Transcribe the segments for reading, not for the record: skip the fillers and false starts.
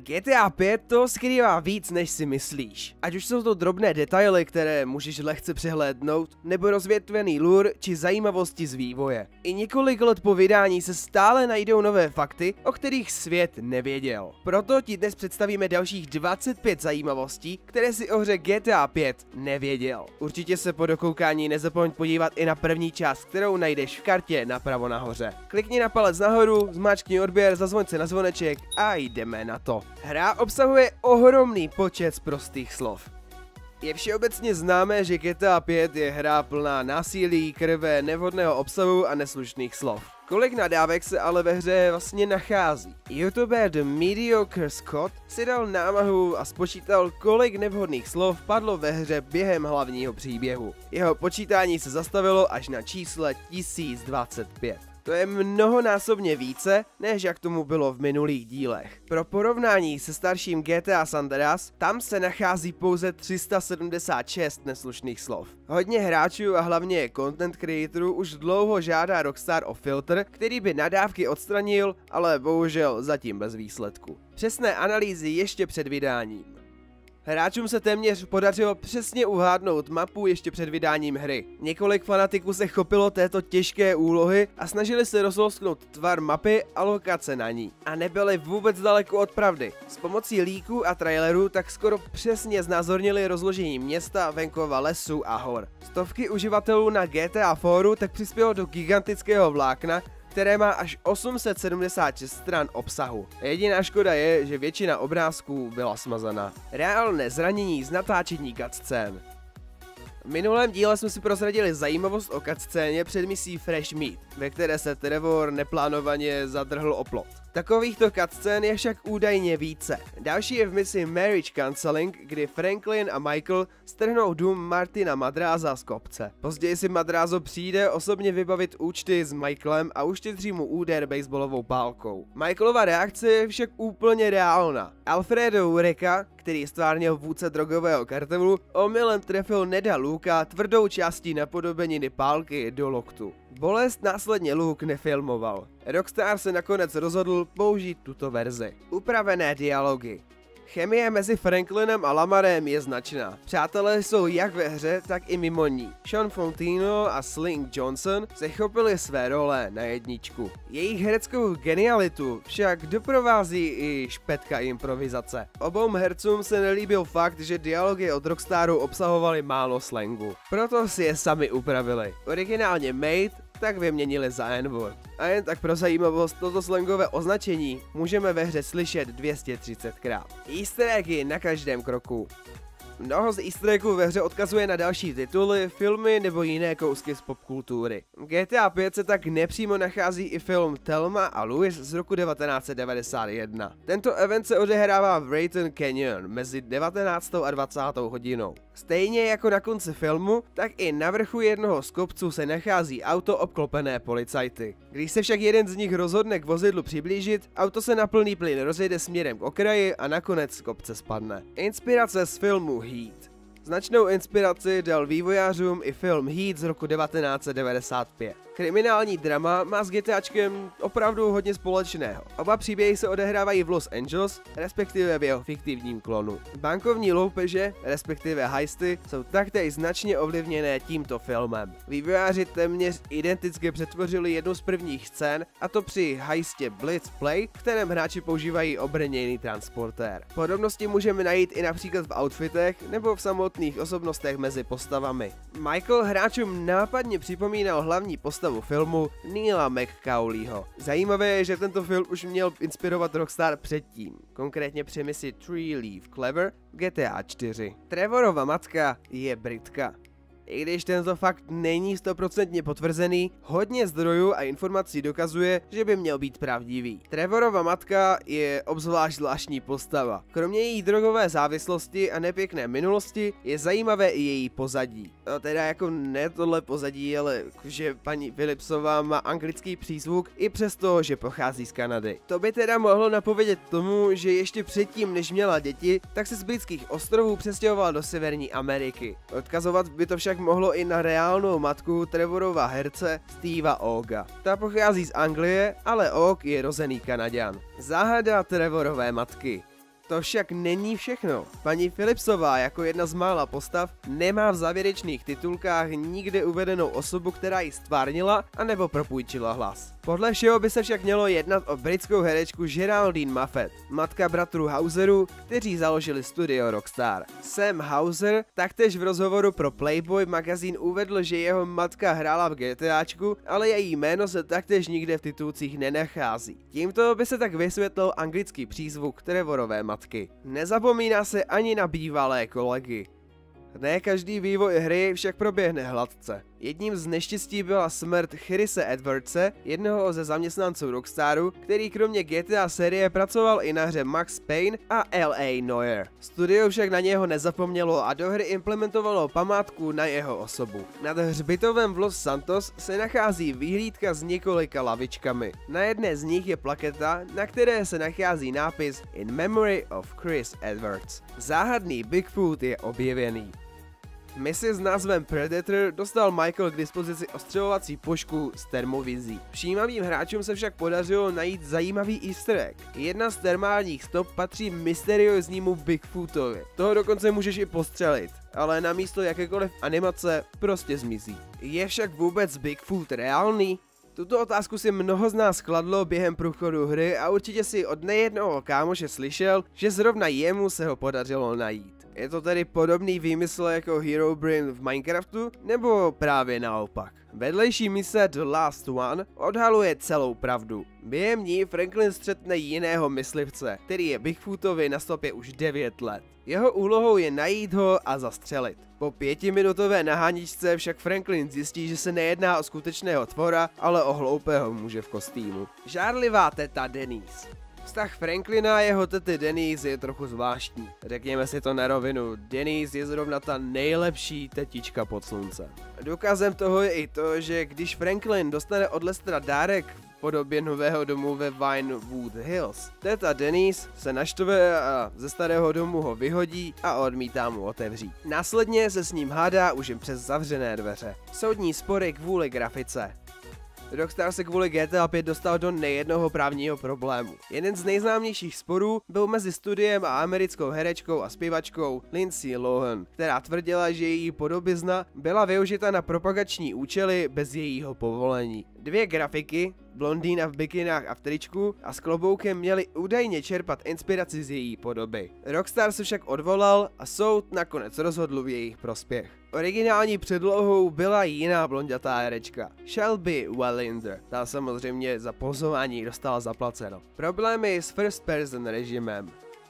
GTA 5 to skrývá víc, než si myslíš. Ať už jsou to drobné detaily, které můžeš lehce přehlédnout, nebo rozvětvený lore či zajímavosti z vývoje. I několik let po vydání se stále najdou nové fakty, o kterých svět nevěděl. Proto ti dnes představíme dalších 25 zajímavostí, které si o hře GTA 5 nevěděl. Určitě se po dokoukání nezapomeň podívat i na první část, kterou najdeš v kartě napravo nahoře. Klikni na palec nahoru, zmáčkni odběr, zazvoň se na zvoneček a jdeme na to. Hra obsahuje ohromný počet prostých slov. Je všeobecně známé, že GTA 5 je hra plná násilí, krve, nevhodného obsahu a neslušných slov. Kolik nadávek se ale ve hře vlastně nachází? YouTuber The Mediocre Scott si dal námahu a spočítal, kolik nevhodných slov padlo ve hře během hlavního příběhu. Jeho počítání se zastavilo až na čísle 1025. To je mnohonásobně více, než jak tomu bylo v minulých dílech. Pro porovnání se starším GTA San Andreas, tam se nachází pouze 376 neslušných slov. Hodně hráčů a hlavně content creatorů už dlouho žádá Rockstar o filtr, který by nadávky odstranil, ale bohužel zatím bez výsledku. Přesné analýzy ještě před vydáním. Hráčům se téměř podařilo přesně uhádnout mapu ještě před vydáním hry. Několik fanatiků se chopilo této těžké úlohy a snažili se rozlousknout tvar mapy a lokace na ní. A nebyli vůbec daleko od pravdy. S pomocí líků a trailerů tak skoro přesně znázornili rozložení města, venkova, lesů a hor. Stovky uživatelů na GTA Foru tak přispělo do gigantického vlákna, které má až 876 stran obsahu. Jediná škoda je, že většina obrázků byla smazaná. Reálné zranění z natáčení cutscén. V minulém díle jsme si prozradili zajímavost o cutscéně před misí Fresh Meat, ve které se Trevor neplánovaně zadrhl o plot. Takovýchto cutscén je však údajně více. Další je v misi Marriage Counseling, kdy Franklin a Michael strhnou dům Martina Madráza z kopce. Později si Madrázo přijde osobně vybavit účty s Michaelem a uštědří mu úder baseballovou pálkou. Michaelova reakce je však úplně reálná. Alfredo Ureka, který stvárnil vůdce drogového kartelu, omylem trefil Neda Luka tvrdou částí napodobeniny pálky do loktu. Bolest následně Luke nefilmoval. Rockstar se nakonec rozhodl použít tuto verzi. Upravené dialogy. Chemie mezi Franklinem a Lamarem je značná. Přátelé jsou jak ve hře, tak i mimo ní. Sean Fontino a Sling Johnson se chopili své role na jedničku. Jejich hereckou genialitu však doprovází i špetka improvizace. Obou hercům se nelíbil fakt, že dialogy od Rockstaru obsahovaly málo slangu. Proto si je sami upravili. Originálně Mate tak vyměnili za N-word. A jen tak pro zajímavost, toto slangové označení můžeme ve hře slyšet 230krát. Easter eggy na každém kroku. Mnoho z easter eggů ve hře odkazuje na další tituly, filmy nebo jiné kousky z popkultury. V GTA 5 se tak nepřímo nachází i film Thelma a Louise z roku 1991. Tento event se odehrává v Rayton Canyon mezi 19. a 20. hodinou. Stejně jako na konci filmu, tak i na vrchu jednoho z kopců se nachází auto obklopené policajty. Když se však jeden z nich rozhodne k vozidlu přiblížit, auto se na plný plyn rozjede směrem k okraji a nakonec z kopce spadne. Inspirace z filmu Heat. Značnou inspiraci dal vývojářům i film Heat z roku 1995. Kriminální drama má s GTAčkem opravdu hodně společného. Oba příběhy se odehrávají v Los Angeles, respektive v jeho fiktivním klonu. Bankovní loupeže, respektive heisty, jsou taktéž značně ovlivněné tímto filmem. Vývojáři téměř identicky přetvořili jednu z prvních scén, a to při heistě Blitz Play, v kterém hráči používají obrněný transportér. Podobnosti můžeme najít i například v outfitech nebo v samotných osobnostech mezi postavami. Michael hráčům nápadně připomínal hlavní postavu filmu Neila McCauleyho. Zajímavé je, že tento film už měl inspirovat Rockstar předtím, konkrétně při misi Three Leaf Clever v GTA 4. Trevorova matka je Britka. I když tento fakt není 100% potvrzený, hodně zdrojů a informací dokazuje, že by měl být pravdivý. Trevorova matka je obzvlášť zvláštní postava. Kromě její drogové závislosti a nepěkné minulosti je zajímavé i její pozadí. No teda jako ne tohle pozadí, ale že paní Phillipsová má anglický přízvuk i přesto, že pochází z Kanady. To by teda mohlo napovědět tomu, že ještě předtím, než měla děti, tak se z britských ostrovů přestěhovala do Severní Ameriky. Odkazovat by to však mohlo i na reálnou matku Trevorova herce Steva Oga. Ta pochází z Anglie, ale Og je rozený Kanaďan. Záhada Trevorové matky. To však není všechno. Paní Phillipsová jako jedna z mála postav nemá v závěrečných titulkách nikde uvedenou osobu, která ji stvárnila anebo propůjčila hlas. Podle všeho by se však mělo jednat o britskou herečku Geraldine Moffat, matka bratrů Hauserů, kteří založili studio Rockstar. Sam Hauser taktéž v rozhovoru pro Playboy magazín uvedl, že jeho matka hrála v GTAčku, ale její jméno se taktéž nikde v titulcích nenachází. Tímto by se tak vysvětlil anglický přízvuk Trevorové matky. Nezapomíná se ani na bývalé kolegy. Ne každý vývoj hry však proběhne hladce. Jedním z neštěstí byla smrt Chrise Edwardse, jednoho ze zaměstnanců Rockstaru, který kromě GTA série pracoval i na hře Max Payne a L.A. Noire. Studio však na něho nezapomnělo a do hry implementovalo památku na jeho osobu. Nad hřbitovem v Los Santos se nachází vyhlídka s několika lavičkami. Na jedné z nich je plaketa, na které se nachází nápis In Memory of Chris Edwards. Záhadný Bigfoot je objevený. Misi s názvem Predator dostal Michael k dispozici ostřelovací pušku s termovizí. Všímavým hráčům se však podařilo najít zajímavý easter egg. Jedna z termálních stop patří mysterióznímu Bigfootovi. Toho dokonce můžeš i postřelit, ale namísto jakékoliv animace prostě zmizí. Je však vůbec Bigfoot reálný? Tuto otázku si mnoho z nás kladlo během průchodu hry a určitě si od nejednoho kámoše slyšel, že zrovna jemu se ho podařilo najít. Je to tedy podobný výmysl jako Herobrine v Minecraftu, nebo právě naopak? Vedlejší mise The Last One odhaluje celou pravdu. Během ní Franklin střetne jiného myslivce, který je Bigfootovi na stopě už 9 let. Jeho úlohou je najít ho a zastřelit. Po 5minutové naháničce však Franklin zjistí, že se nejedná o skutečného tvora, ale o hloupého muže v kostýmu. Žárlivá teta Denise. Vztah Franklina a jeho tety Denise je trochu zvláštní. Řekněme si to na rovinu, Denise je zrovna ta nejlepší tetička pod sluncem. Důkazem toho je i to, že když Franklin dostane od Lestera dárek v podobě nového domu ve Vinewood Hills, teta Denise se naštve a ze starého domu ho vyhodí a odmítá mu otevřít. Následně se s ním hádá už jen přes zavřené dveře. Soudní spory kvůli grafice. Rockstar se kvůli GTA 5 dostal do nejednoho právního problému. Jeden z nejznámějších sporů byl mezi studiem a americkou herečkou a zpěvačkou Lindsay Lohan, která tvrdila, že její podobizna byla využita na propagační účely bez jejího povolení. Dvě grafiky, blondýna v bikinách a v tričku a s kloboukem, měly údajně čerpat inspiraci z její podoby. Rockstar se však odvolal a soud nakonec rozhodl v jejich prospěch. Originální předlohou byla jiná blondětá herečka, Shelby Wellinder. Ta samozřejmě za pozování dostala zaplaceno. Problémy s first person režimem.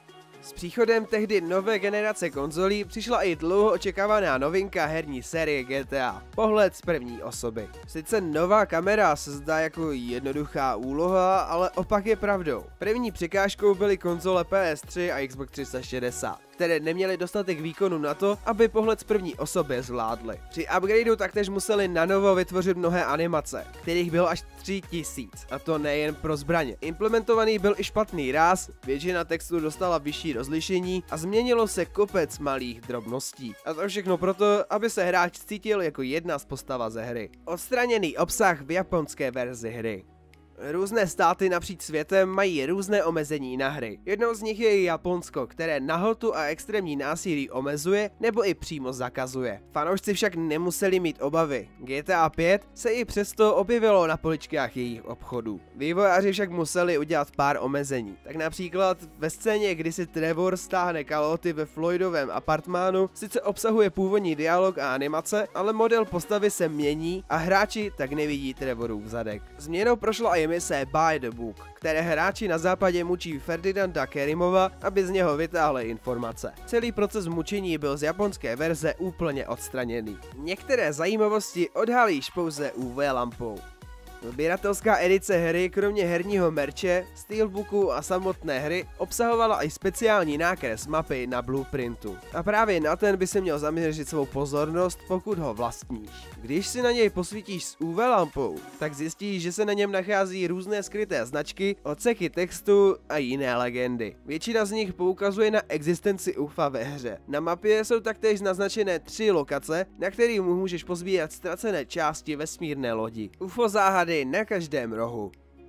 S příchodem tehdy nové generace konzolí přišla i dlouho očekávaná novinka herní série GTA, pohled z první osoby. Sice nová kamera se zdá jako jednoduchá úloha, ale opak je pravdou. První překážkou byly konzole PS3 a Xbox 360, které neměly dostatek výkonu na to, aby pohled z první osoby zvládly. Při upgradeu taktéž museli nanovo vytvořit mnohé animace, kterých bylo až 3000, a to nejen pro zbraně. Implementovaný byl i špatný ráz, většina textu dostala vyšší rozlišení a změnilo se kopec malých drobností. A to všechno proto, aby se hráč cítil jako jedna z postava ze hry. Odstraněný obsah v japonské verzi hry. Různé státy napříč světem mají různé omezení na hry. Jednou z nich je i Japonsko, které nahotu a extrémní násilí omezuje nebo i přímo zakazuje. Fanoušci však nemuseli mít obavy. GTA 5 se i přesto objevilo na poličkách jejich obchodů. Vývojáři však museli udělat pár omezení. Tak například ve scéně, kdy si Trevor stáhne kalhoty ve Floydovém apartmánu, sice obsahuje původní dialog a animace, ale model postavy se mění a hráči tak nevidí Trevorův zadek. Změnou prošla i mise By the Book, které hráči na západě mučí Ferdinanda Kerimova, aby z něho vytáhli informace. Celý proces mučení byl z japonské verze úplně odstraněný. Některé zajímavosti odhalíš pouze UV lampou. Sběratelská edice hry kromě herního merče, steelbooku a samotné hry obsahovala i speciální nákres mapy na blueprintu. A právě na ten by se měl zaměřit svou pozornost, pokud ho vlastníš. Když si na něj posvítíš s UV lampou, tak zjistíš, že se na něm nachází různé skryté značky, odseky textu a jiné legendy. Většina z nich poukazuje na existenci UFA ve hře. Na mapě jsou taktéž naznačené 3 lokace, na kterých můžeš pozbírat ztracené části vesmírné lodi. UFO záhady na každém rohu.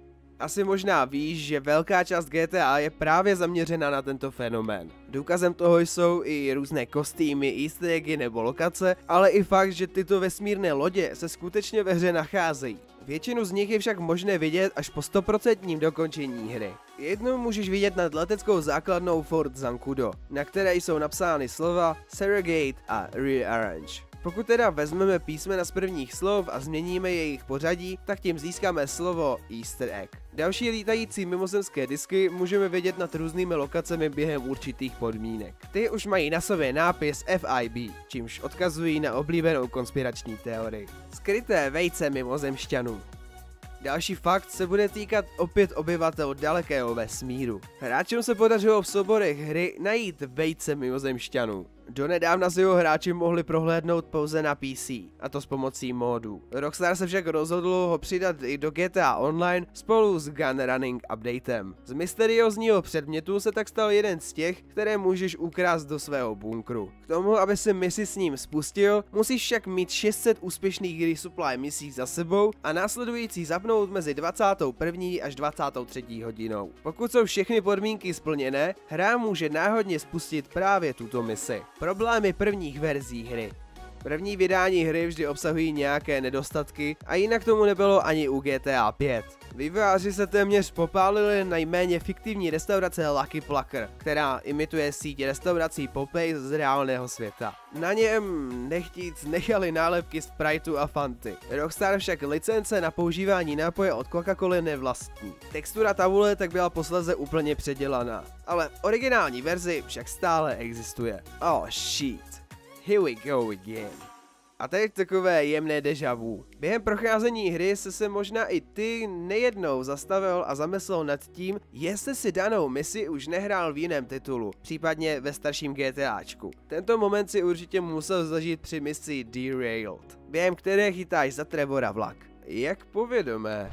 Asi možná víš, že velká část GTA je právě zaměřena na tento fenomén. Důkazem toho jsou i různé kostýmy, easter eggy nebo lokace, ale i fakt, že tyto vesmírné lodě se skutečně ve hře nacházejí. Většinu z nich je však možné vidět až po 100% dokončení hry. Jednu můžeš vidět nad leteckou základnou Fort Zancudo, na které jsou napsány slova Surrogate a Rearrange. Pokud teda vezmeme písmena z prvních slov a změníme jejich pořadí, tak tím získáme slovo Easter egg. Další lítající mimozemské disky můžeme vidět nad různými lokacemi během určitých podmínek. Ty už mají na sobě nápis FIB, čímž odkazují na oblíbenou konspirační teorii. Skryté vejce mimozemšťanů. Další fakt se bude týkat opět obyvatel dalekého vesmíru. Hráčům se podařilo v souborech hry najít vejce mimozemšťanů. Donedávna si ho hráči mohli prohlédnout pouze na PC, a to s pomocí módů. Rockstar se však rozhodl ho přidat i do GTA Online spolu s Gunrunning updatem. Z mysteriózního předmětu se tak stal jeden z těch, které můžeš ukrást do svého bunkru. K tomu, aby si misi s ním spustil, musíš však mít 600 úspěšných resupply misí za sebou a následující zapnout mezi 21. až 23. hodinou. Pokud jsou všechny podmínky splněné, hra může náhodně spustit právě tuto misi. Problémy prvních verzí hry. První vydání hry vždy obsahují nějaké nedostatky a jinak tomu nebylo ani u GTA 5. Vývojáři se téměř popálili na jméně fiktivní restaurace Lucky Plucker, která imituje síť restaurací Popeye z reálného světa. Na něm nechtíc nechali nálepky Spriteu a Fanty. Rockstar však licence na používání nápoje od Coca-Coly nevlastní. Textura tabule tak byla posléze úplně předělaná, ale originální verzi však stále existuje. Oh shit. Here we go again. A teď takové jemné déjà vu. Během procházení hry se možná i ty nejednou zastavil a zamyslel nad tím, jestli si danou misi už nehrál v jiném titulu, případně ve starším GTAčku. Tento moment si určitě musel zažít při misi Derailed, během které chytáš za Trevora vlak. Jak povědomé.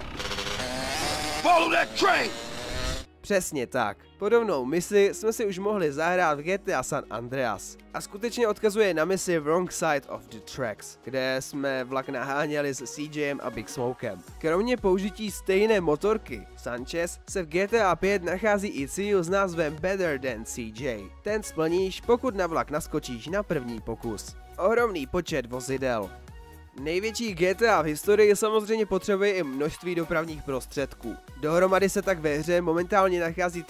Follow that train! Přesně tak. Podobnou misi jsme si už mohli zahrát v GTA San Andreas. A skutečně odkazuje na misi Wrong Side of the Tracks, kde jsme vlak naháněli s CJem a Big Smokem. Kromě použití stejné motorky, Sanchez, se v GTA 5 nachází i cíl s názvem Better Than CJ. Ten splníš, pokud na vlak naskočíš na první pokus. Ohromný počet vozidel. Největší GTA v historii samozřejmě potřebuje i množství dopravních prostředků. Dohromady se tak ve hře momentálně nachází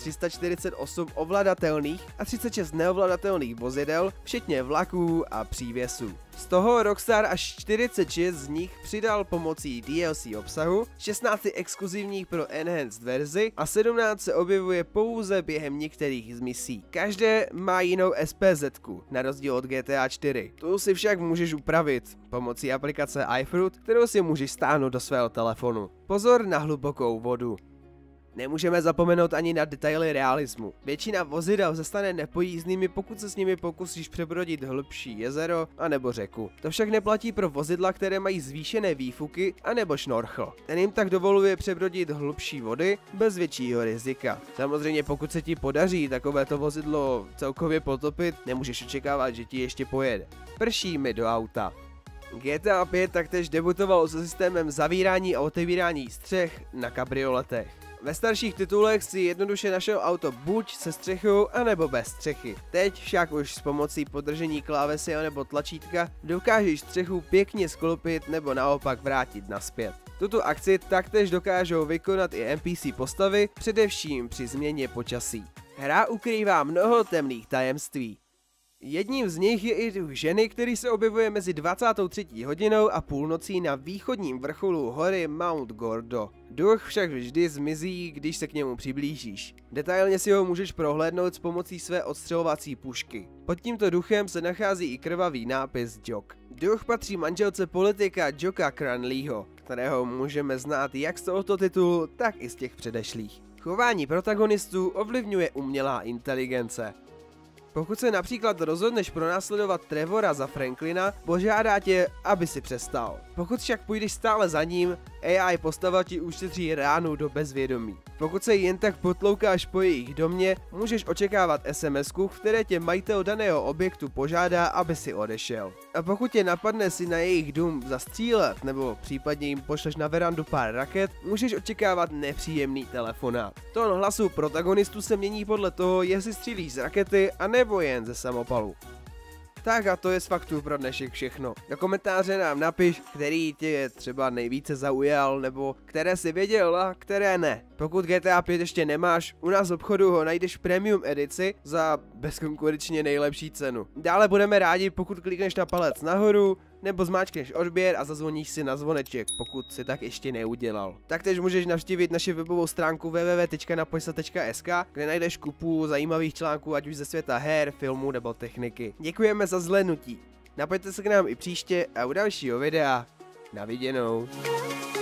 348 ovladatelných a 36 neovladatelných vozidel, včetně vlaků a přívěsů. Z toho Rockstar až 46 z nich přidal pomocí DLC obsahu, 16 exkluzivních pro Enhanced verzi a 17 se objevuje pouze během některých z misí. Každé má jinou SPZ-ku, na rozdíl od GTA 4. Tu si však můžeš upravit pomocí aplikace iFruit, kterou si můžeš stáhnout do svého telefonu. Pozor na hlubokou vodu. Nemůžeme zapomenout ani na detaily realismu. Většina vozidel se stane nepojízdnými, pokud se s nimi pokusíš přebrodit hlubší jezero anebo řeku. To však neplatí pro vozidla, které mají zvýšené výfuky anebo šnorchl. Ten jim tak dovoluje přebrodit hlubší vody bez většího rizika. Samozřejmě pokud se ti podaří takovéto vozidlo celkově potopit, nemůžeš očekávat, že ti ještě pojede. Prší mi do auta. GTA 5 taktéž debutoval se systémem zavírání a otevírání střech na kabrioletech. Ve starších titulech si jednoduše našel auto buď se střechou, anebo bez střechy. Teď však už s pomocí podržení klávesy nebo tlačítka dokážeš střechu pěkně sklopit nebo naopak vrátit naspět. Tuto akci taktéž dokážou vykonat i NPC postavy, především při změně počasí. Hra ukrývá mnoho temných tajemství. Jedním z nich je i duch ženy, který se objevuje mezi 23. hodinou a půlnocí na východním vrcholu hory Mount Gordo. Duch však vždy zmizí, když se k němu přiblížíš. Detailně si ho můžeš prohlédnout s pomocí své odstřelovací pušky. Pod tímto duchem se nachází i krvavý nápis Jock. Duch patří manželce politika Jocka Cranleyho, kterého můžeme znát jak z tohoto titulu, tak i z těch předešlých. Chování protagonistů ovlivňuje umělá inteligence. Pokud se například rozhodneš pronásledovat Trevora za Franklina, požádá tě, aby si přestal. Pokud však půjdeš stále za ním, AI postava ti ušetří ránu do bezvědomí. Pokud se jen tak potloukáš po jejich domě, můžeš očekávat SMS-ku, v které tě majitel daného objektu požádá, aby si odešel. A pokud tě napadne si na jejich dům zastřílet, nebo případně jim pošleš na verandu pár raket, můžeš očekávat nepříjemný telefonát. Tón hlasu protagonistů se mění podle toho, jestli střílíš z rakety, anebo jen ze samopalu. Tak a to je z faktů pro dnešek všechno. Do komentáře nám napiš, který tě třeba nejvíce zaujal, nebo které si věděl a které ne. Pokud GTA 5 ještě nemáš, u nás v obchodu ho najdeš v premium edici za bezkonkurenčně nejlepší cenu. Dále budeme rádi, pokud klikneš na palec nahoru, nebo zmáčkneš odběr a zazvoníš si na zvoneček, pokud si tak ještě neudělal. Taktéž můžeš navštívit naši webovou stránku www.napoisa.sk, kde najdeš kupu zajímavých článků, ať už ze světa her, filmů nebo techniky. Děkujeme za zhlédnutí. Napojďte se k nám i příště a u dalšího videa. Na viděnou.